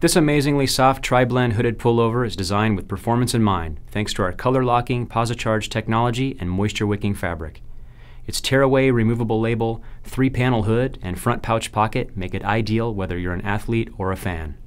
This amazingly soft tri-blend hooded pullover is designed with performance in mind, thanks to our color-locking PosiCharge technology and moisture-wicking fabric. Its tear-away removable label, 3-panel hood, and front pouch pocket make it ideal whether you're an athlete or a fan.